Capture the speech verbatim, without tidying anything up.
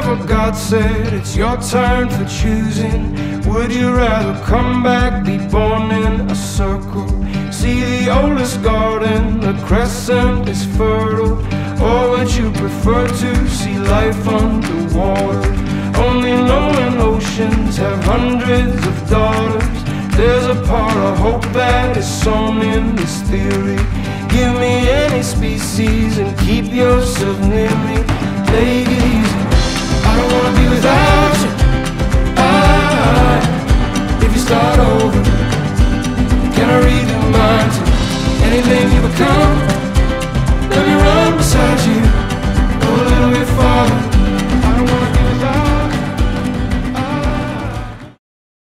what God said, it's your turn for choosing. Would you rather come back, be born in a circle, see the oldest garden, the crescent is fertile? Or would you prefer to see life underwater, only knowing oceans have hundreds of daughters? There's a part of hope that is sown in this theory. Give me any species and keep yourself near me. Take it easy, I don't wanna be without you.